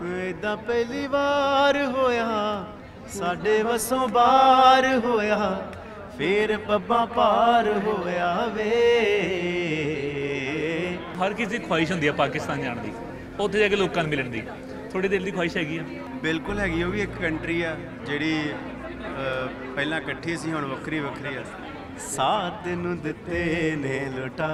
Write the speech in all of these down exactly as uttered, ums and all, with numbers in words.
इदा पहली बार होया साडे वसों बार होया फिर पब्बां पार होया वे। हर किसी की ख्वाहिश होंदी है पाकिस्तान जाने की, उत्थे जाके लोकां नूं मिलण दी। थोड़ी देर दी ख्वाहिश हैगी है? बिल्कुल हैगी। वो भी एक कंट्री आ जिहड़ी पहलां इकट्ठी सी हुण वक्री वक्री आ। साथ नूं दित्ते ने लुटा,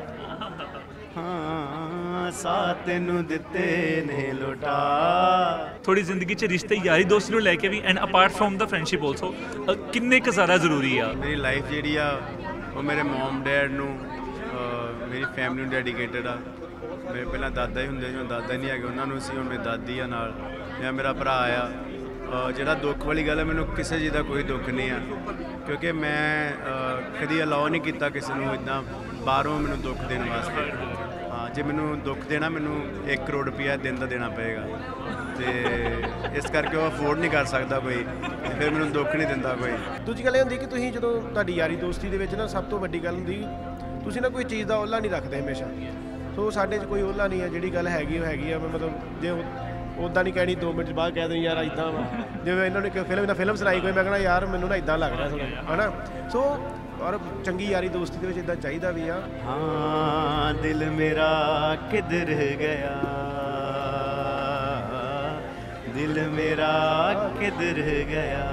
हाँ साथ नूं दित्ते ने लुटा। थोड़ी जिंदगी च रिश्ते यारी दोस्ती नूं लैके भी and apart from the friendship also किन्ने क ज़्यादा जरूरी आ? मेरी लाइफ जिहड़ी आ वो मेरे मॉम डैड नूं मेरी फैमिली नूं डेडिकेटेड आ। मेरे पहला दादा ही हुंदे सी, दादा नहीं है उन्होंने सी, हुण मेरी दादी आ नाल, या मेरा भरा आ। ਜਿਹੜਾ ਦੁੱਖ ਵਾਲੀ ਗੱਲ ਹੈ ਮੈਨੂੰ ਕਿਸੇ ਚੀਜ਼ ਦਾ ਕੋਈ ਦੁੱਖ ਨਹੀਂ ਆ ਕਿਉਂਕਿ ਮੈਂ ਕਦੀ ਅਲਾਓ ਨਹੀਂ ਕੀਤਾ ਕਿਸੇ ਨੂੰ ਇੱਦਾਂ ਬਾਹਰੋਂ ਮੈਨੂੰ ਦੁੱਖ ਦੇਣ ਵਾਸਤੇ। ਹਾਂ ਜੇ ਮੈਨੂੰ ਦੁੱਖ ਦੇਣਾ ਮੈਨੂੰ ਇੱਕ ਕਰੋੜ ਰੁਪਇਆ ਦਿਨ ਦਾ ਦੇਣਾ ਪਏਗਾ ਤੇ ਇਸ ਕਰਕੇ ਉਹ ਅਫੋਰਡ ਨਹੀਂ ਕਰ ਸਕਦਾ ਕੋਈ, ਫਿਰ ਮੈਨੂੰ ਦੁੱਖ ਨਹੀਂ ਦਿੰਦਾ ਕੋਈ। ਦੂਜੀ ਗੱਲ ਇਹ ਹੁੰਦੀ ਕਿ ਤੁਸੀਂ ਜਦੋਂ ਤੁਹਾਡੀ ਯਾਰੀ ਦੋਸਤੀ ਦੇ ਵਿੱਚ ਨਾ ਸਭ ਤੋਂ ਵੱਡੀ ਗੱਲ ਹੁੰਦੀ ਤੁਸੀਂ ਨਾ ਕੋਈ ਚੀਜ਼ ਦਾ ਓਹਲਾ ਨਹੀਂ ਰੱਖਦੇ ਹਮੇਸ਼ਾ। ਸੋ ਸਾਡੇ 'ਚ ਕੋਈ ਓਹਲਾ ਨਹੀਂ ਹੈ, ਜਿਹੜੀ ਗੱਲ ਹੈਗੀ ਉਹ ਹੈਗੀ ਆ। ਮੈਂ ਮਤਲਬ ਜੇ ਉੱਦਾਂ ਨਹੀਂ ਕਹਿਣੀ ਦੋ ਮਿੰਟ ਬਾਅਦ ਕਹਿ ਦਿੰਦੀ ਯਾਰ ਇੱਦਾਂ ਵਾ, ਜਿਵੇਂ ਇਹਨਾਂ ਨੇ ਫਿਲਮ ਨਾਲ ਫਿਲਮ ਸੁਣਾਈ ਕੋਈ ਮੈਂ ਕਹਿਣਾ ਯਾਰ ਮੈਨੂੰ ਨਾ ਇੱਦਾਂ ਲੱਗ ਰਿਹਾ ਥੋੜ੍ਹਾ ਹੈ ਨਾ। ਸੋ ਔਰ ਚੰਗੀ ਯਾਰੀ ਦੋਸਤੀ ਦੇ ਵਿੱਚ ਇੱਦਾਂ ਚਾਹੀਦਾ ਵੀ ਆ। ਹਾਂ ਦਿਲ ਮੇਰਾ ਕਿੱਧਰ ਗਿਆ, ਦਿਲ ਮੇਰਾ ਕਿੱਧਰ ਗਿਆ।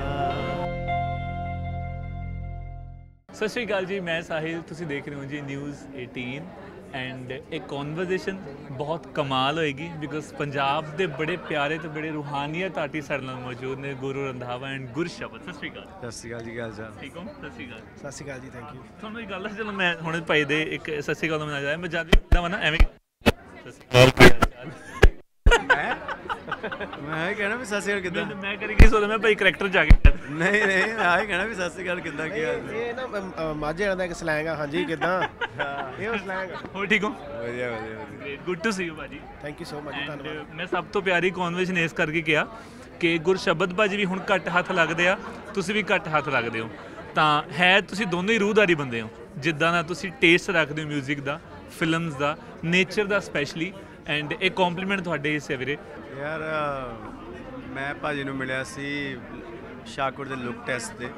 ਸਤਿ ਸ਼੍ਰੀ ਅਕਾਲ ਜੀ, ਮੈਂ ਸਾਹਿਲ, ਤੁਸੀਂ ਦੇਖ ਰਹੇ ਹੋ ਜੀ ਨਿਊਜ਼ ਅਠਾਰਾਂ ਐਂਡ ਇੱਕ ਕਨਵਰਸੇਸ਼ਨ ਬਹੁਤ ਕਮਾਲ ਹੋਏਗੀ ਬਿਕੋਜ਼ ਪੰਜਾਬ ਦੇ ਬੜੇ ਪਿਆਰੇ ਤੇ ਬੜੇ ਰੂਹਾਨੀਅਤ ਆਰਟਿਸਟ ਸਾਡੇ ਨਾਲ ਮੌਜੂਦ ਨੇ, ਗੁਰੂ ਰੰਧਾਵਾ ਐਂਡ ਗੁਰਸ਼ਬਦ। ਸਤਿ ਸ਼੍ਰੀ ਅਕਾਲ। ਸਤਿ ਸ਼੍ਰੀ ਅਕਾਲ ਜੀ, ਕੀ ਹਾਲ ਚਾਲ? ਠੀਕ ਹੋ? ਸਤਿ ਸ਼੍ਰੀ ਅਕਾਲ। ਸਤਿ ਸ਼੍ਰੀ ਅਕਾਲ ਜੀ, ਥੈਂਕ ਯੂ। ਤੁਹਾਨੂੰ ਇੱਕ ਗੱਲ ਹੈ, ਚਲੋ ਮੈਂ ਹੁਣ ਭਾਈ ਦੇ ਇੱਕ ਸਤਿ ਸ਼੍ਰੀ ਅਕਾਲ ਦਾ ਮਨਾਇਆ ਜਾਏ, ਮੈਂ ਜਦ ਵੀ ਹੁੰਦਾ ਵਾ ਨਾ ਐਵੇਂ ਸਤਿ ਸ਼੍ਰੀ ਅਕਾਲ ਮੈਂ ਮੈਂ ਕਹਿਣਾ ਵੀ ਸਤਿ ਸ਼੍ਰੀ ਅਕਾਲ ਕਿੱਦਾਂ? ਮੈਂ ਕਰੀ ਕੀ ਸੋਚਦਾ ਮੈਂ ਭਾਈ ਕਰੈਕਟਰ ਜਾ ਕੇ ਨਹੀਂ ਨਹੀਂ ਮੈਂ ਆਹ ਕਹਿਣਾ ਵੀ ਸਤਿ ਸ਼੍ਰੀ ਅਕਾਲ ਕਿੱਦਾਂ ਕੀ ਹਾਲ? ਇਹ ਨਾ ਮਾਝੇ ਵਾਲਿਆਂ ਦਾ ਇੱਕ ਸਲੈਂਗ ਆ। ਹਾਂਜੀ ਕਿੱਦਾਂ? ਇਹ ਉਹ ਸਲੈਂਗ। ਹੋ ਠੀਕ ਹੋ? ਵਧੀਆ ਵਧੀਆ ਵਧੀਆ। ਗੁੱਡ ਟੂ ਸੀ ਯੂ ਭਾਜੀ। ਥੈਂਕ ਯੂ ਸੋ ਮਚ, ਧੰਨਵਾਦ। ਮੈਂ ਸਭ ਤੋਂ ਪਿਆਰੀ ਕਨਵਰਸੇਸ਼ਨ ਇਸ ਕਰਕੇ ਕਿਹਾ ਕਿ ਗੁਰਸ਼ਬਦ ਭਾਜੀ ਵੀ ਹੁਣ ਘੱਟ ਹੱਥ ਲੱਗਦੇ ਆ, ਤੁਸੀਂ ਵੀ ਘੱਟ ਹੱਥ ਲੱਗਦੇ ਹੋ, ਤਾਂ ਹੈ ਤੁਸੀਂ ਦੋਨੋਂ ਹੀ ਰੂਹਦਾਰੀ ਬੰਦੇ ਹੋ। ਜਿੱਦਾਂ ਦਾ ਤੁਸੀਂ ਟੇਸਟ ਰੱਖਦੇ ਹੋ ਮਿਊਜ਼ਿਕ ਦਾ, ਫਿਲਮਸ ਦਾ, ਨੇਚਰ ਦਾ ਸਪੈਸ਼ਲੀ, ਐਂਡ ਇਹ ਕੰਪਲੀਮੈਂਟ ਤੁਹਾਡੇ ਇਸ ਵੀਰੇ। ਯਾਰ ਮੈਂ ਭਾਜੀ ਨੂੰ ਮਿਲਿਆ ਸੀ ਸ਼ਾਹਕੋਟ ਦੇ ਲੁੱਕ ਟੈਸਟ 'ਤੇ,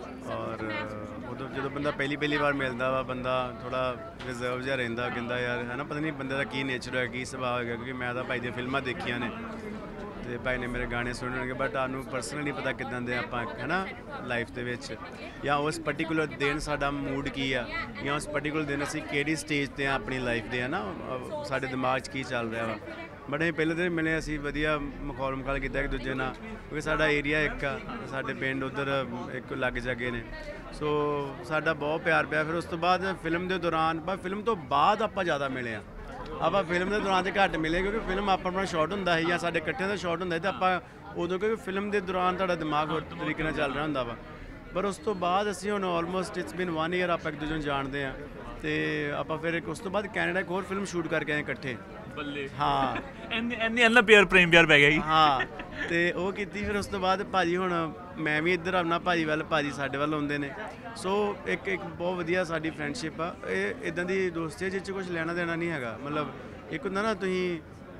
ਔਰ ਉਦੋਂ ਜਦੋਂ ਬੰਦਾ ਪਹਿਲੀ ਪਹਿਲੀ ਵਾਰ ਮਿਲਦਾ ਵਾ ਬੰਦਾ ਥੋੜ੍ਹਾ ਰਿਜ਼ਰਵ ਜਿਹਾ ਰਹਿੰਦਾ, ਕਹਿੰਦਾ ਯਾਰ ਹੈ ਨਾ ਪਤਾ ਨਹੀਂ ਬੰਦੇ ਦਾ ਕੀ ਨੇਚਰ ਹੈ, ਕੀ ਸੁਭਾਅ ਹੈਗਾ, ਕਿਉਂਕਿ ਮੈਂ ਤਾਂ ਭਾਈ ਦੀਆਂ ਫਿਲਮਾਂ ਦੇਖੀਆਂ ਨੇ ਅਤੇ ਭਾਈ ਨੇ ਮੇਰੇ ਗਾਣੇ ਸੁਣਨਗੇ, ਬਟ ਸਾਨੂੰ ਪਰਸਨਲੀ ਪਤਾ ਕਿੱਦਾਂ ਦੇ ਆਪਾਂ ਹੈ ਨਾ ਲਾਈਫ ਦੇ ਵਿੱਚ, ਜਾਂ ਉਸ ਪਰਟੀਕੂਲਰ ਦਿਨ ਸਾਡਾ ਮੂਡ ਕੀ ਆ, ਜਾਂ ਉਸ ਪਰਟੀਕੂਲਰ ਦਿਨ ਅਸੀਂ ਕਿਹੜੀ ਸਟੇਜ 'ਤੇ ਆ ਆਪਣੀ ਲਾਈਫ ਦੇ, ਹੈ ਨਾ ਸਾਡੇ ਦਿਮਾਗ 'ਚ ਕੀ ਚੱਲ ਰਿਹਾ ਵਾ। ਬਟ ਅਸੀਂ ਪਹਿਲੇ ਦਿਨ ਮਿਲੇ, ਅਸੀਂ ਵਧੀਆ ਮਖੌਲ ਮਖਾਲ ਕੀਤਾ ਇੱਕ ਦੂਜੇ ਨਾਲ, ਕਿਉਂਕਿ ਸਾਡਾ ਏਰੀਆ ਇੱਕ ਆ, ਸਾਡੇ ਪਿੰਡ ਉੱਧਰ ਇੱਕ ਲੱਗ ਜਾਗੇ ਨੇ, ਸੋ ਸਾਡਾ ਬਹੁਤ ਪਿਆਰ ਪਿਆ। ਫਿਰ ਉਸ ਤੋਂ ਬਾਅਦ ਫਿਲਮ ਦੇ ਦੌਰਾਨ, ਪਰ ਫਿਲਮ ਤੋਂ ਬਾਅਦ ਆਪਾਂ ਜ਼ਿਆਦਾ ਮਿਲੇ ਆ। ਆਪਾਂ ਫਿਲਮ ਦੇ ਦੌਰਾਨ ਤੇ ਘੱਟ ਮਿਲੇ ਕਿਉਂਕਿ ਫਿਲਮ ਆਪਣਾ ਆਪਣਾ ਸ਼ਾਟ ਹੁੰਦਾ ਸੀ ਜਾਂ ਸਾਡੇ ਇਕੱਠਿਆਂ ਦਾ ਸ਼ਾਟ ਹੁੰਦਾ ਸੀ, ਅਤੇ ਆਪਾਂ ਉਦੋਂ ਕਿਉਂਕਿ ਫਿਲਮ ਦੇ ਦੌਰਾਨ ਤੁਹਾਡਾ ਦਿਮਾਗ ਹੋਰ ਤਰੀਕੇ ਨਾਲ ਚੱਲ ਰਿਹਾ ਹੁੰਦਾ ਵਾ। ਪਰ ਉਸ ਤੋਂ ਬਾਅਦ ਅਸੀਂ ਹੁਣ almost it's been one year ਆਪਾਂ ਇੱਕ ਦੂਜੇ ਨੂੰ ਜਾਣਦੇ ਹਾਂ, ਅਤੇ ਆਪਾਂ ਫਿਰ ਇੱਕ ਉਸ ਤੋਂ ਬਾਅਦ ਕੈਨੇਡਾ ਇੱਕ ਹੋਰ ਫਿਲਮ ਸ਼ੂਟ ਕਰਕੇ ਆਏ ਇਕੱਠੇ। ਬੱਲੇ। ਹਾਂ ਇੰਨੀ ਇੰਨੀ ਇੰਨਾ ਪਿਆਰ ਪ੍ਰੇਮ ਪਿਆਰ ਪੈ ਗਿਆ ਜੀ। ਹਾਂ ਅਤੇ ਉਹ ਕੀਤੀ। ਫਿਰ ਉਸ ਤੋਂ ਬਾਅਦ ਭਾਜੀ ਹੁਣ ਮੈਂ ਵੀ ਇੱਧਰ ਆਉਣਾ ਭਾਜੀ ਵੱਲ, ਭਾਜੀ ਸਾਡੇ ਵੱਲ ਆਉਂਦੇ ਨੇ, ਸੋ ਇੱਕ ਇੱਕ ਬਹੁਤ ਵਧੀਆ ਸਾਡੀ ਫਰੈਂਡਸ਼ਿਪ ਆ। ਇਹ ਇੱਦਾਂ ਦੀ ਦੋਸਤੀ ਹੈ ਜਿਸ 'ਚ ਕੁਛ ਲੈਣਾ ਦੇਣਾ ਨਹੀਂ ਹੈਗਾ। ਮਤਲਬ ਇੱਕ ਹੁੰਦਾ ਨਾ ਤੁਸੀਂ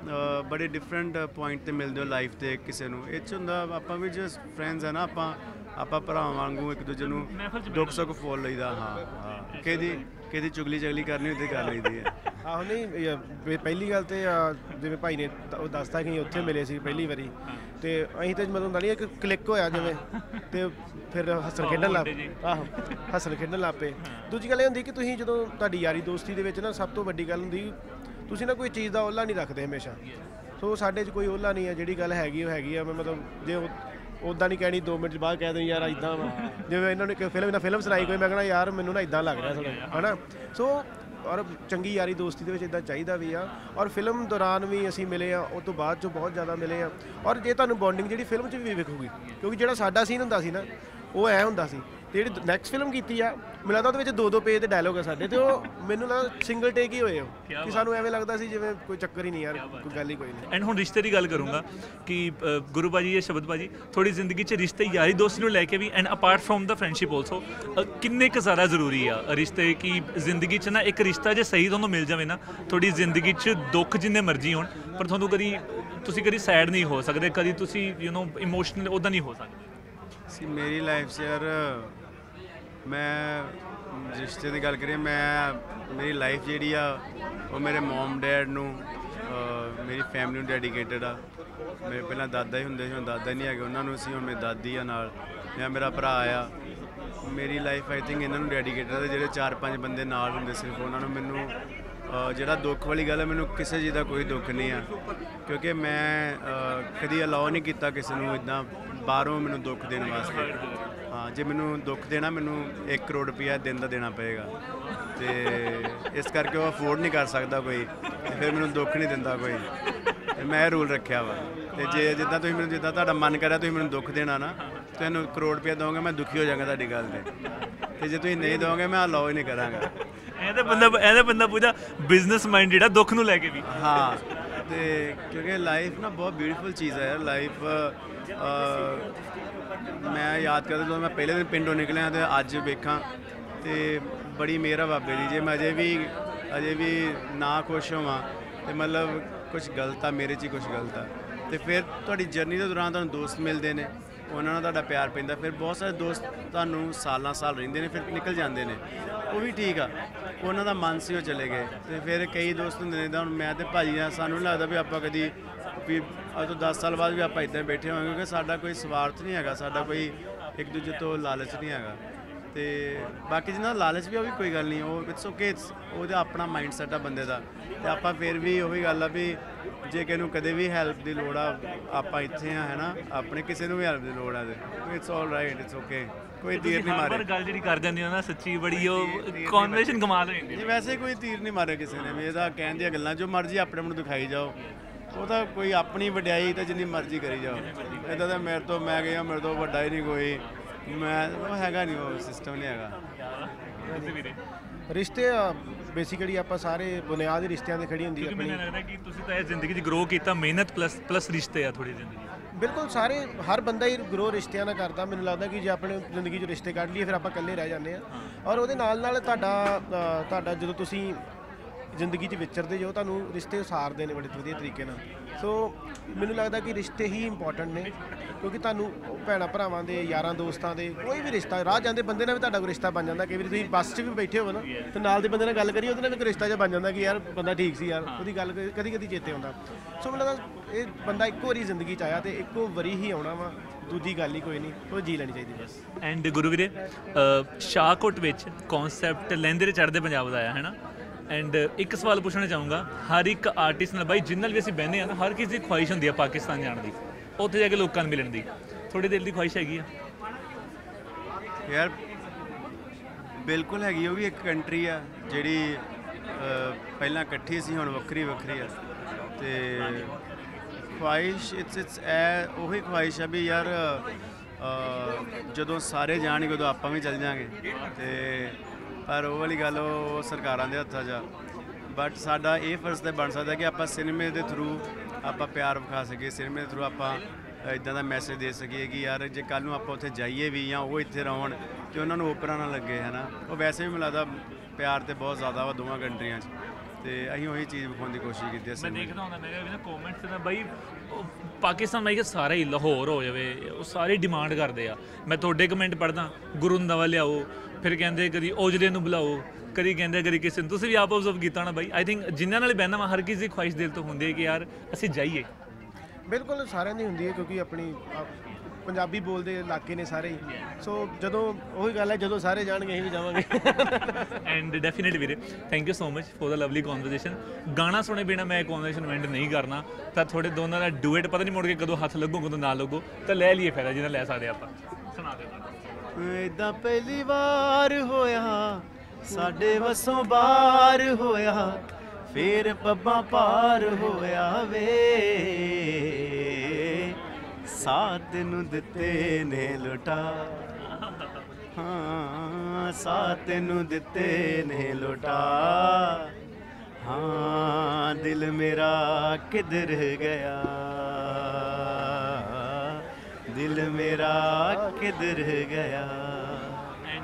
ਬੜੇ ਡਿਫਰੈਂਟ ਪੁਆਇੰਟ 'ਤੇ ਮਿਲਦੇ ਹੋ ਲਾਈਫ 'ਤੇ ਕਿਸੇ ਨੂੰ, ਇਹ 'ਚ ਹੁੰਦਾ ਆਪਾਂ ਵੀ ਜਸਟ ਫਰੈਂਡਸ ਹੈ ਨਾ, ਆਪਾਂ ਆਪਾਂ ਭਰਾਵਾਂ ਵਾਂਗੂ ਇੱਕ ਦੂਜੇ ਨੂੰ ਦੁੱਖ ਸੁੱਖ ਫੋਲ ਲਈਦਾ। ਹਾਂ ਹਾਂ ਕਿਹਦੀ ਕਿਹਦੀ ਚੁਗਲੀ ਚਗਲੀ ਕਰਨੀ ਹੁੰਦੀ ਕਰ ਲਈਦੀ ਹੈ। ਆਹੋ ਨਹੀਂ ਪਹਿਲੀ ਗੱਲ ਤੇ ਜਿਵੇਂ ਭਾਈ ਨੇ ਉਹ ਦੱਸਦਾ ਕਿ ਉੱਥੇ ਮਿਲੇ ਸੀ ਪਹਿਲੀ ਵਾਰੀ, ਤੇ ਅਸੀਂ ਤਾਂ ਮਤਲਬ ਹੁੰਦਾ ਨਹੀਂ ਇੱਕ ਕਲਿੱਕ ਹੋਇਆ ਜਿਵੇਂ, ਤੇ ਫਿਰ ਹੱਸਣ ਖੇਡਣ ਲੱਗ ਪਏ। ਆਹੋ ਹੱਸਣ ਖੇਡਣ ਲੱਗ ਪਏ। ਦੂਜੀ ਗੱਲ ਇਹ ਹੁੰਦੀ ਕਿ ਤੁਸੀਂ ਜਦੋਂ ਤੁਹਾਡੀ ਯਾਰੀ ਦੋਸਤੀ ਦੇ ਵਿੱਚ ਨਾ ਸਭ ਤੋਂ ਵੱਡੀ ਗੱਲ ਹੁੰਦੀ ਤੁਸੀਂ ਨਾ ਕੋਈ ਚੀਜ਼ ਦਾ ਓਹਲਾ ਨਹੀਂ ਰੱਖਦੇ ਹਮੇਸ਼ਾ। ਸੋ ਸਾਡੇ 'ਚ ਕੋਈ ਓਹਲਾ ਨਹੀਂ ਹੈ, ਜਿਹੜੀ ਗੱਲ ਹੈਗੀ ਉਹ ਹੈਗੀ ਆ। ਮੈਂ ਮਤਲਬ ਜੇ ਉੱਦਾਂ ਨਹੀਂ ਕਹਿਣੀ ਦੋ ਮਿੰਟ ਬਾਅਦ ਕਹਿ ਦਿੰਦੀ ਯਾਰ ਇੱਦਾਂ ਵਾ, ਜਿਵੇਂ ਇਹਨਾਂ ਨੇ ਫਿਲਮ ਨਾਲ ਫਿਲਮ ਸੁਣਾਈ ਕੋਈ ਮੈਂ ਕਹਿਣਾ ਯਾਰ ਮੈਨੂੰ ਨਾ ਇੱਦਾਂ ਲੱਗ ਰਿਹਾ ਥੋੜ੍ਹਾ ਹੈ ਨਾ। ਸੋ ਔਰ ਚੰਗੀ ਯਾਰੀ ਦੋਸਤੀ ਦੇ ਵਿੱਚ ਇੱਦਾਂ ਚਾਹੀਦਾ ਵੀ ਆ। ਔਰ ਫਿਲਮ ਦੌਰਾਨ ਵੀ ਅਸੀਂ ਮਿਲੇ ਆ, ਉਸ ਤੋਂ ਬਾਅਦ 'ਚੋਂ ਬਹੁਤ ਜ਼ਿਆਦਾ ਮਿਲੇ ਆ। ਔਰ ਜੇ ਤੁਹਾਨੂੰ ਬੌਂਡਿੰਗ ਜਿਹੜੀ ਫਿਲਮ 'ਚ ਵੀ ਵਿਖੂਗੀ, ਕਿਉਂਕਿ ਜਿਹੜਾ ਸਾਡਾ ਸੀਨ ਹੁੰਦਾ ਸੀ ਨਾ ਉਹ ਐਂ ਹੁੰਦਾ ਸੀ, ਤੇ ਜਿਹੜੀ ਨੈਕਸਟ ਫਿਲਮ ਕੀਤੀ ਆ ਮੈਨੂੰ ਲੱਗਦਾ ਉਹਦੇ ਵਿੱਚ ਦੋ ਦੋ ਪੇਜ ਦੇ ਡਾਇਲੋਗ ਆ ਸਾਡੇ, ਤੇ ਉਹ ਮੈਨੂੰ ਲੱਗਦਾ ਸਿੰਗਲ ਟੇਕ ਹੀ ਹੋਏ ਉਹ, ਕਿ ਸਾਨੂੰ ਐਵੇਂ ਲੱਗਦਾ ਸੀ ਜਿਵੇਂ ਕੋਈ ਚੱਕਰ ਹੀ ਨਹੀਂ ਯਾਰ, ਕੋਈ ਗੱਲ ਹੀ ਕੋਈ ਨਹੀਂ। ਐਂਡ ਹੁਣ ਰਿਸ਼ਤੇ ਦੀ ਗੱਲ ਕਰੂੰਗਾ ਕਿ ਗੁਰੂ ਭਾਜੀ ਜਾਂ ਸ਼ਬਦ ਭਾਜੀ ਥੋੜੀ ਜ਼ਿੰਦਗੀ 'ਚ ਰਿਸ਼ਤੇ ਯਾਰੀ ਦੋਸਤੀ ਨੂੰ ਲੈ ਕੇ ਵੀ and apart from the friendship also ਕਿੰਨੇ ਕੁ ਜ਼ਿਆਦਾ ਜ਼ਰੂਰੀ ਆ ਰਿਸ਼ਤੇ? ਕਿ ਜ਼ਿੰਦਗੀ 'ਚ ਨਾ ਇੱਕ ਰਿਸ਼ਤਾ ਜੇ ਸਹੀ ਤੁਹਾਨੂੰ ਮਿਲ ਜਾਵੇ ਨਾ, ਤੁਹਾਡੀ ਜ਼ਿੰਦਗੀ 'ਚ ਦੁੱਖ ਜਿੰਨੇ ਮਰਜ਼ੀ ਹੋਣ ਪਰ ਤੁਹਾਨੂੰ ਕਦੀ ਤੁਸੀਂ ਕਦੀ ਸੈਡ ਨਹੀਂ ਹੋ ਸਕਦੇ, ਕਦੀ ਤੁਸੀਂ ਯੂ نو ਇਮੋਸ਼ਨਲ ਉੱਦਾਂ ਨਹੀਂ ਹੋ ਸਕਦੇ। ਸੀ ਮੇਰੀ ਲਾਈਫ 'ਚ ਯਾਰ ਮੈਂ ਰਿਸ਼ਤੇ ਦੀ ਗੱਲ ਕਰੀਏ, ਮੈਂ ਮੇਰੀ ਲਾਈਫ ਜਿਹੜੀ ਆ ਉਹ ਮੇਰੇ ਮਮ ਡੈਡ ਨੂੰ ਅਹ, ਮੇਰੀ ਫੈਮਿਲੀ ਨੂੰ ਡੈਡੀਕੇਟਡ ਆ। ਮੇਰੇ ਪਹਿਲਾਂ ਦਾਦਾ ਹੀ ਹੁੰਦੇ ਸੀ, ਹੁਣ ਦਾਦਾ ਨਹੀਂ ਹੈਗੇ, ਉਹਨਾਂ ਨੂੰ ਸੀ, ਹੁਣ ਮੇਰੀ ਦਾਦੀ ਆ ਨਾਲ, ਜਾਂ ਮੇਰਾ ਭਰਾ ਆ। ਮੇਰੀ ਲਾਈਫ ਆਈ ਥਿੰਕ ਇਹਨਾਂ ਨੂੰ ਡੈਡੀਕੇਟਡ ਆ। ਜਿਹੜੇ ਚਾਰ ਪੰਜ ਬੰਦੇ ਨਾਲ ਹੁੰਦੇ ਸਿਰਫ ਉਹਨਾਂ ਨੂੰ, ਮੈਨੂੰ ਅਹ, ਜਿਹੜਾ ਦੁੱਖ ਵਾਲੀ ਗੱਲ ਹੈ, ਮੈਨੂੰ ਕਿਸੇ ਚੀਜ਼ ਦਾ ਕੋਈ ਦੁੱਖ ਨਹੀਂ ਆ, ਕਿਉਂਕਿ ਮੈਂ ਅਹ, ਕਦੀ ਅਲਾਓ ਨਹੀਂ ਕੀਤਾ ਕਿਸੇ ਨੂੰ ਇੱਦਾਂ ਬਾਹਰੋਂ ਮੈਨੂੰ ਦੁੱਖ ਦੇਣ ਵਾਸਤੇ। ਹਾਂ, ਜੇ ਮੈਨੂੰ ਦੁੱਖ ਦੇਣਾ ਮੈਨੂੰ ਇੱਕ ਕਰੋੜ ਰੁਪਈਆ ਦਿਨ ਦਾ ਦੇਣਾ ਪਏਗਾ, ਤੇ ਇਸ ਕਰਕੇ ਉਹ ਅਫੋਰਡ ਨਹੀਂ ਕਰ ਸਕਦਾ ਕੋਈ, ਤੇ ਫਿਰ ਮੈਨੂੰ ਦੁੱਖ ਨਹੀਂ ਦਿੰਦਾ ਕੋਈ। ਤੇ ਮੈਂ ਇਹ ਰੂਲ ਰੱਖਿਆ ਵਾ, ਤੇ ਜੇ ਜਿੱਦਾਂ ਤੁਸੀਂ ਮੈਨੂੰ, ਜਿੱਦਾਂ ਤੁਹਾਡਾ ਮਨ ਕਰਿਆ ਤੁਸੀਂ ਮੈਨੂੰ ਦੁੱਖ ਦੇਣਾ ਨਾ, ਤੁਹਾਨੂੰ ਕਰੋੜ ਰੁਪਈਆ ਦਵਾਂਗਾ, ਮੈਂ ਦੁਖੀ ਹੋ ਜਾਵਾਂਗਾ ਤੁਹਾਡੀ ਗੱਲ 'ਤੇ, ਤੇ ਜੇ ਤੁਸੀਂ ਨਹੀਂ ਦਵਾਂਗੇ ਮੈਂ ਅਲਾਓ ਹੀ ਨਹੀਂ ਕਰਾਂਗਾ। ਇਹ ਤਾਂ ਬੰਦਾ ਇਹ ਤਾਂ ਬੰਦਾ ਪੂਰਾ ਬਿਜ਼ਨਸ ਮਾਈਂਡ ਜਿਹੜਾ ਦੁੱਖ ਨੂੰ ਲੈ ਕੇ ਵੀ। ਹਾਂ, ਤੇ ਕਿਉਂਕਿ ਲਾਈਫ ਨਾ ਬਹੁਤ ਬਿਊਟੀਫੁਲ ਚੀਜ਼ ਹੈ ਯਾਰ। ਲਾਈਫ ਮੈਂ ਯਾਦ ਕਰਦਾ ਜਦੋਂ ਮੈਂ ਪਹਿਲੇ ਦਿਨ ਪਿੰਡੋਂ ਨਿਕਲਿਆ ਤੇ ਅੱਜ ਵੇਖਾਂ, ਤੇ ਬੜੀ ਮਿਹਰ ਆ ਬਾਬੇ ਦੀ। ਜੇ ਮੈਂ ਅਜੇ ਵੀ ਅਜੇ ਵੀ ਨਾ ਖੁਸ਼ ਹੋਵਾਂ ਤੇ ਮਤਲਬ ਕੁਝ ਗਲਤ ਆ ਮੇਰੇ 'ਚ ਹੀ, ਕੁਝ ਗਲਤ ਆ। ਤੇ ਫਿਰ ਤੁਹਾਡੀ ਜਰਨੀ ਦੇ ਦੌਰਾਨ ਤੁਹਾਨੂੰ ਦੋਸਤ ਮਿਲਦੇ ਨੇ, ਉਹਨਾਂ ਨਾਲ ਤੁਹਾਡਾ ਪਿਆਰ ਪੈਂਦਾ, ਫਿਰ ਬਹੁਤ ਸਾਰੇ ਦੋਸਤ ਤੁਹਾਨੂੰ ਸਾਲਾਂ ਸਾਲ ਰਹਿੰਦੇ ਨੇ, ਫਿਰ ਨਿਕਲ ਜਾਂਦੇ ਨੇ, ਉਹ ਵੀ ਠੀਕ ਆ, ਉਹਨਾਂ ਦਾ ਮਨ ਸੀ ਉਹ ਚਲੇ ਗਏ। ਤੇ ਫਿਰ ਕਈ ਦੋਸਤ ਹੁੰਦੇ ਨੇ, ਤਾਂ ਹੁਣ ਮੈਂ ਤੇ ਭਾਜੀ ਆ, ਸਾਨੂੰ ਨਹੀਂ ਲੱਗਦਾ ਵੀ ਆਪਾਂ ਕਦੀ ਵੀ ਅੱਜ ਤੋਂ ਦਸ ਸਾਲ ਬਾਅਦ ਵੀ ਆਪਾਂ ਇੱਦਾਂ ਬੈਠੇ ਹੋਵਾਂਗੇ, ਕਿਉਂਕਿ ਸਾਡਾ ਕੋਈ ਸਵਾਰਥ ਨਹੀਂ ਹੈਗਾ, ਸਾਡਾ ਕੋਈ ਇੱਕ ਦੂਜੇ ਤੋਂ ਲਾਲਚ ਨਹੀਂ ਹੈਗਾ। ਤੇ ਬਾਕੀ ਜਿਹਨਾਂ ਦਾ ਲਾਲਚ ਵੀ, ਉਹ ਵੀ ਕੋਈ ਗੱਲ ਨਹੀਂ, ਉਹ ਇਟਸ ਓਕੇ, ਉਹਦਾ ਆਪਣਾ ਮਾਈਂਡ ਸੈਟ ਆ ਬੰਦੇ ਦਾ। ਤੇ ਆਪਾਂ ਫਿਰ ਵੀ ਉਹੀ ਗੱਲ ਆ ਵੀ ਜੇ ਕਿਸੇ ਨੂੰ ਕਦੇ ਵੀ ਹੈਲਪ ਦੀ ਲੋੜ ਆ, ਆਪਾਂ ਇੱਥੇ ਆ, ਹੈ ਨਾ, ਆਪਣੇ ਕਿਸੇ ਨੂੰ ਵੀ ਹੈਲਪ ਦੀ ਲੋੜ ਆ ਤੇ it's all right, it's okay, ਕੋਈ ਤੀਰ ਨਹੀਂ ਮਾਰੇ। ਗੱਲ ਜਿਹੜੀ ਕਰ ਜਾਂਦੀ ਨਾ ਸੱਚੀ ਬੜੀ, ਉਹ ਕਨਵਰਸੇਸ਼ਨ ਕਮਾਲ ਹੋ ਜਾਂਦੀ ਜੀ। ਵੈਸੇ ਕੋਈ ਤੀਰ ਨਹੀਂ ਮਾਰਿਆ ਕਿਸੇ ਨੇ ਵੀ, ਇਹਦਾ ਕਹਿਣ ਦੀਆਂ ਗੱਲਾਂ ਜੋ ਮਰਜ਼ੀ ਆਪਣੇ ਆਪ ਨੂੰ ਦਿਖਾਈ ਜਾਓ, ਉਹ ਤਾਂ ਕੋਈ ਆਪਣੀ ਵਡਿਆਈ ਤਾਂ ਜਿੰਨੀ ਮਰਜ਼ੀ ਕਰੀ ਜਾਓ। ਇੱਦਾਂ ਤਾਂ ਮੇਰੇ ਤੋਂ ਮੈਂ ਗਿਆ, ਮੇਰੇ ਤੋਂ ਵੱਡਾ ਹੀ ਨਹੀਂ ਕੋਈ, ਮੈਂ ਉਹ ਹੈਗਾ ਨਹੀਂ, ਉਹ ਸਿਸਟਮ ਨਹੀਂ ਹੈਗਾ। ਰਿਸ਼ਤੇ ਬੇਸਿਕਲੀ ਆਪਾਂ ਸਾਰੇ ਬੁਨਿਆਦ ਹੀ ਰਿਸ਼ਤਿਆਂ 'ਤੇ ਖੜੀ ਹੁੰਦੀ ਹੈ ਆਪਣੀ। ਮੈਨੂੰ ਲੱਗਦਾ ਕਿ ਤੁਸੀਂ ਤਾਂ ਇਹ ਜ਼ਿੰਦਗੀ 'ਚ ਗਰੋ ਕੀਤਾ, ਮਿਹਨਤ ਪਲੱਸ ਪਲੱਸ ਰਿਸ਼ਤੇ ਆ ਥੋੜੀ ਜ਼ਿੰਦਗੀ। ਬਿਲਕੁਲ, ਸਾਰੇ ਹਰ ਬੰਦਾ ਹੀ ਗਰੋ ਰਿਸ਼ਤਿਆਂ ਨਾਲ ਕਰਦਾ। ਮੈਨੂੰ ਲੱਗਦਾ ਕਿ ਜੇ ਆਪਣੇ ਜ਼ਿੰਦਗੀ 'ਚ ਰਿਸ਼ਤੇ ਕੱਢ ਲਈਏ ਫਿਰ ਆਪਾਂ ਇਕੱਲੇ ਰਹਿ ਜਾਂਦੇ ਆ। ਔਰ ਉਹਦੇ ਨਾਲ ਨਾਲ ਤੁਹਾਡਾ ਅ, ਤੁਹਾਡਾ ਜਦੋਂ ਤੁਸੀਂ ਜ਼ਿੰਦਗੀ 'ਚ ਵਿਚਰਦੇ ਜੋ, ਤੁਹਾਨੂੰ ਰਿਸ਼ਤੇ ਉਸਾਰਦੇ ਨੇ ਬੜੇ ਵਧੀਆ ਤਰੀਕੇ ਨਾਲ। ਸੋ ਮੈਨੂੰ ਲੱਗਦਾ ਕਿ ਰਿਸ਼ਤੇ ਹੀ ਇੰਪੋਰਟੈਂਟ ਨੇ, ਕਿਉਂਕਿ ਤੁਹਾਨੂੰ ਭੈਣਾਂ ਭਰਾਵਾਂ ਦੇ, ਯਾਰਾਂ ਦੋਸਤਾਂ ਦੇ, ਕੋਈ ਵੀ ਰਿਸ਼ਤਾ, ਰਾਹ ਜਾਂਦੇ ਬੰਦੇ ਨਾਲ ਵੀ ਤੁਹਾਡਾ ਕੋਈ ਰਿਸ਼ਤਾ ਬਣ ਜਾਂਦਾ। ਕਈ ਵਾਰੀ ਤੁਸੀਂ ਬੱਸ 'ਚ ਵੀ ਬੈਠੇ ਹੋ ਨਾ, ਤੇ ਨਾਲ ਦੇ ਬੰਦੇ ਨਾਲ ਗੱਲ ਕਰੀਏ, ਉਹਦੇ ਨਾਲ ਵੀ ਕੋਈ ਰਿਸ਼ਤਾ ਜਿਹਾ ਬਣ ਜਾਂਦਾ ਕਿ ਯਾਰ ਬੰਦਾ ਠੀਕ ਸੀ ਯਾਰ, ਉਹਦੀ ਗੱਲ ਕਦੀ ਕਦੀ ਚੇਤੇ ਆਉਂਦਾ। ਸੋ ਮੈਨੂੰ ਲੱਗਦਾ ਇਹ ਬੰਦਾ ਇੱਕੋ ਵਾਰੀ ਜ਼ਿੰਦਗੀ 'ਚ ਆਇਆ ਤੇ ਇੱਕੋ ਵਾਰੀ ਹੀ ਆਉਣਾ ਵਾ, ਦੂਜੀ ਗੱਲ ਹੀ ਕੋਈ ਨਹੀਂ, ਉਹ ਜੀ ਲੈਣੀ ਚਾਹੀਦੀ ਬਸ। ਐਂਡ ਗੁਰੂ ਵੀਰੇ, ਸ਼ਾਹਕੋਟ ਵਿੱਚ ਕਨਸੈਪਟ ਲਹਿੰਦੇ ਤੇ ਚੜ੍ਹਦੇ ਪੰਜਾਬ ਦਾ ਆਇਆ ਹੈ ਨਾ। ਐਂਡ ਇੱਕ ਸਵਾਲ ਪੁੱਛਣਾ ਚਾਹੂੰਗਾ, ਹਰ ਇੱਕ ਆਰਟਿਸਟ ਨਾਲ ਬਾਈ ਜਿੰਨ ਨਾਲ ਵੀ ਅਸੀਂ ਬਹਿੰਦੇ ਆ ਨਾ, ਹਰ ਕਿਸੇ ਦੀ ਖੁਆਇਸ਼ ਹੁੰਦੀ ਆ ਪਾਕਿਸਤਾਨ ਜਾਣ ਦੀ, ਉੱਥੇ ਜਾ ਕੇ ਲੋਕਾਂ ਨੂੰ ਮਿਲਣ ਦੀ। ਤੁਹਾਡੇ ਦਿਲ ਦੀ ਖੁਆਇਸ਼ ਹੈਗੀ ਆ? ਯਾਰ ਬਿਲਕੁਲ ਹੈਗੀ, ਉਹ ਵੀ ਇੱਕ ਕੰਟਰੀ ਆ ਜਿਹੜੀ ਅਹ, ਪਹਿਲਾਂ ਇਕੱਠੀ ਸੀ, ਹੁਣ ਵੱਖਰੀ ਵੱਖਰੀ ਆ। ਤੇ ਖੁਆਇਸ਼ ਇਟਸ ਇਟਸ ਐ ਉਹੀ ਖੁਆਇਸ਼ ਆ ਵੀ ਯਾਰ ਅਹ, ਜਦੋਂ ਸਾਰੇ ਜਾਣਗੇ ਉਦੋਂ ਆਪਾਂ ਵੀ ਚੱਲ ਜਾਵਾਂਗੇ। ਤੇ ਪਰ ਉਹ ਵਾਲੀ ਗੱਲ ਉਹ ਸਰਕਾਰਾਂ ਦੇ ਹੱਥਾਂ 'ਚ ਆ। ਬਟ ਸਾਡਾ ਇਹ ਫਰਜ਼ ਤਾਂ ਬਣ ਸਕਦਾ ਕਿ ਆਪਾਂ ਸਿਨੇਮੇ ਦੇ ਥਰੂ ਆਪਾਂ ਪਿਆਰ ਵਿਖਾ ਸਕੀਏ, ਸਿਨੇਮੇ ਦੇ ਥਰੂ ਆਪਾਂ ਇੱਦਾਂ ਦਾ ਮੈਸੇਜ ਦੇ ਸਕੀਏ ਕਿ ਯਾਰ ਜੇ ਕੱਲ੍ਹ ਨੂੰ ਆਪਾਂ ਉੱਥੇ ਜਾਈਏ ਵੀ ਜਾਂ ਉਹ ਇੱਥੇ ਰਹਿਣ ਤੇ ਉਹਨਾਂ ਨੂੰ ਓਪਰਾ ਨਾ ਲੱਗੇ, ਹੈ ਨਾ। ਉਹ ਵੈਸੇ ਵੀ ਮੈਨੂੰ ਲੱਗਦਾ ਪਿਆਰ ਤੇ ਬਹੁਤ ਜ਼ਿਆਦਾ ਵਾ ਦੋਵਾਂ ਕੰਟਰੀਆਂ 'ਚ, ਤੇ ਅਸੀਂ ਉਹੀ ਚੀਜ਼ ਵਿਖਾਉਣ ਦੀ ਕੋਸ਼ਿਸ਼ ਕੀਤੀ ਹੈ। ਮੈਂ ਦੇਖਦਾ ਹੁੰਦਾ, ਮੈਂ ਕਿਹਾ ਕਮੈਂਟਸ ਨਾ ਬਾਈ ਪਾਕਿਸਤਾਨ ਮੈਂ ਕਿਹਾ ਸਾਰਾ ਹੀ ਲਾਹੌਰ ਹੋ ਜਾਵੇ, ਉਹ ਸਾਰੇ ਡਿਮਾਂਡ ਕਰਦੇ ਆ। ਮੈਂ ਤੁਹਾਡੇ ਕਮੈਂਟ ਪੜ੍ਹਦਾ, ਗੁਰੂ ਰੰਧਾਵਾ ਲਿਆਓ, ਫਿਰ ਕਹਿੰਦੇ ਕਦੀ ਔਜਲੇ ਨੂੰ ਬੁਲਾਓ, ਕਦੀ ਕਹਿੰਦੇ ਕਦੀ ਕਿਸੇ ਨੂੰ। ਤੁਸੀਂ ਵੀ ਆਪ ਆਬਜ਼ਰਵ ਕੀਤਾ ਨਾ ਬਾਈ, ਆਈ ਥਿੰਕ ਜਿਨ੍ਹਾਂ ਨਾਲ ਬਹਿਣਾ ਵਾ ਹਰ ਕਿਸੇ ਦੀ ਖੁਆਇਸ਼ ਦਿਲ ਤੋਂ ਹੁੰਦੀ ਹੈ ਕਿ ਯਾਰ ਅਸੀਂ ਜਾਈਏ। ਬਿਲਕੁਲ ਸਾਰਿਆਂ ਦੀ ਹੁੰਦੀ ਹੈ, ਕਿਉਂਕਿ ਆਪਣੀ ਪੰਜਾਬੀ ਬੋਲਦੇ ਇਲਾਕੇ ਨੇ ਸਾਰੇ ਹੀ। ਸੋ ਜਦੋਂ ਉਹੀ ਗੱਲ ਹੈ, ਜਦੋਂ ਸਾਰੇ ਜਾਣਗੇ ਅਸੀਂ ਵੀ ਜਾਵਾਂਗੇ। ਐਂਡ ਡੈਫੀਨੇਟਲੀ ਵੀਰੇ, thank you so much for the lovely conversation. ਗਾਣਾ ਸੁਣੇ ਬਿਨਾ ਮੈਂ ਕਨਵਰਸੇਸ਼ਨ ਐਂਡ ਨਹੀਂ ਕਰਨਾ, ਤਾਂ ਤੁਹਾਡੇ ਦੋਨਾਂ ਦਾ ਡੂਏਟ ਪਤਾ ਨਹੀਂ ਮੁੜ ਕੇ ਕਦੋਂ ਹੱਥ ਲੱਗੂ ਕਦੋਂ ਨਾ ਲੱਗੂ, ਤਾਂ ਲੈ ਲਈਏ ਫਾਇਦਾ ਜਿਹਨਾਂ ਲੈ ਸਕਦੇ ਆਪਾਂ। ਸੁਣਾ ਦਿਓ। ਇਦਾਂ ਪਹਿਲੀ ਵਾਰ ਹੋਇਆ ਸਾਡੇ ਵਸੋਂ ਬਾਹਰ ਹੋਇਆ, ਫੇਰ ਪੱਬਾਂ ਪਾਰ ਹੋਇਆ ਵੇ, ਸਾਥ ਨੂੰ ਦਿੱਤੇ ਨੇ ਲੁਟਾ, ਹਾਂ ਸਾਥ ਨੂੰ ਦਿੱਤੇ ਨੇ ਲੁਟਾ, ਹਾਂ ਦਿਲ ਮੇਰਾ ਕਿਧਰ ਗਿਆ, ਦਿਲ ਮੇਰਾ ਕਿਧਰ ਗਿਆ।